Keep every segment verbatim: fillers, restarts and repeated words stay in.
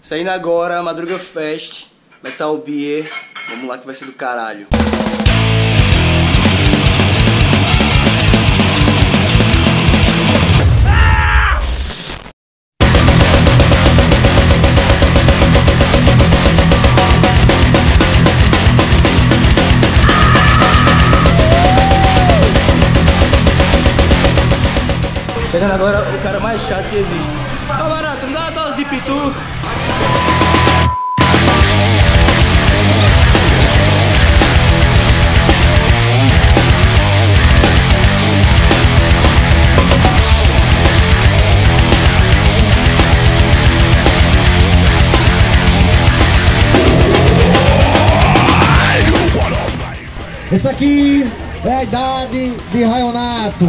Saindo agora, Madruga Fest, Metal Beer. Vamos lá que vai ser do caralho. Chegando agora o cara mais chato que existe. Ô barato, me dá uma dose de pitu. Esse aqui é a idade de Raionato.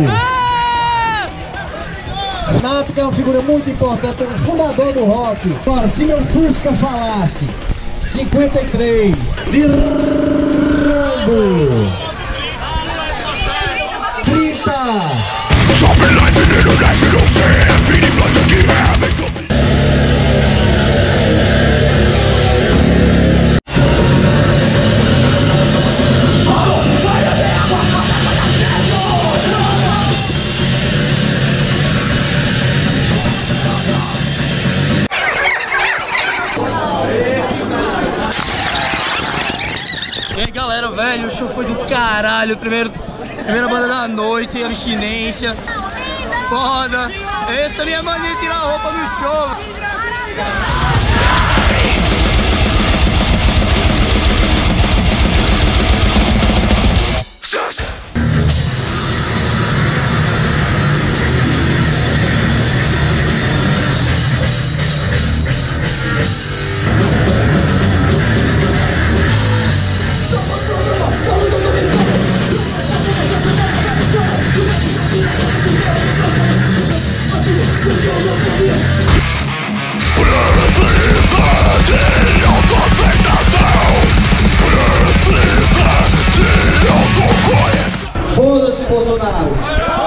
Renato, que é uma figura muito importante, é o fundador do rock. Agora, se meu Fusca falasse cinquenta e três de Rambo, trinta E aí galera, velho, o show foi do caralho. Primeiro, primeira banda da noite, abstinência. Foda. Essa é a minha mania de tirar a roupa no show. Foda-se, Bolsonaro!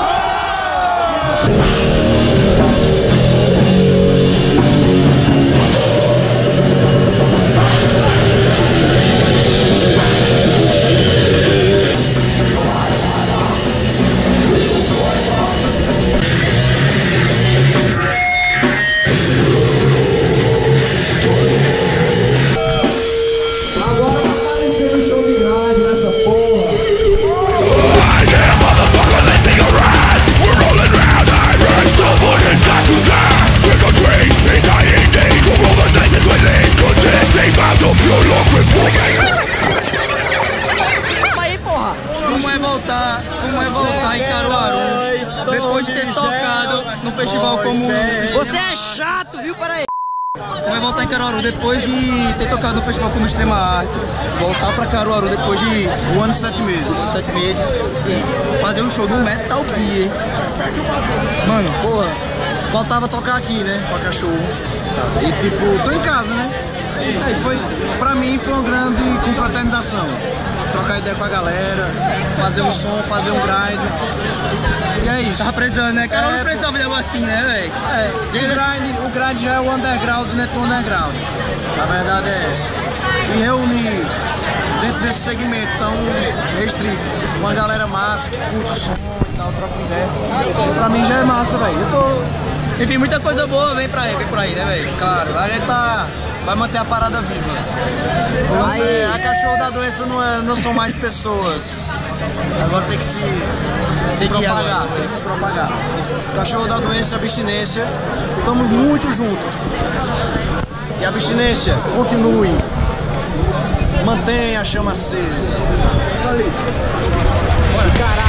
Como é voltar, como é voltar em Caruaru depois de ter tocado no festival como... Você é chato, viu? Para aí. Como é voltar em Caruaru depois de ter tocado no festival como Extrema Arte, voltar pra Caruaru depois de um ano e sete meses. Sete meses e fazer um show no Metal Beer. Mano, porra, faltava tocar aqui, né? Pra cachorro. E tipo, tô em casa, né? Isso aí foi, pra mim, foi uma grande confraternização. Trocar ideia com a galera, fazer um som, fazer um grind. E é isso. Tava precisando, né? Cara, é, não precisava de algo assim, né, velho? É, o grind, o grind já é o underground, né? Do underground. A verdade é essa. E reunir dentro desse segmento tão restrito, uma galera massa, que curte o som e tal, troca ideia. Pra mim já é massa, velho. Eu tô... Enfim, muita coisa boa vem, pra aí, vem por aí, né, velho? Claro, a gente tá... vai manter a parada viva. Você, a cachorro da doença não, é, não são mais pessoas. Agora tem que se, se propagar, tem que se propagar. Cachorro da doença e abstinência, estamos muito juntos. E a abstinência, continue. Mantenha a chama acesa. Olha, caralho.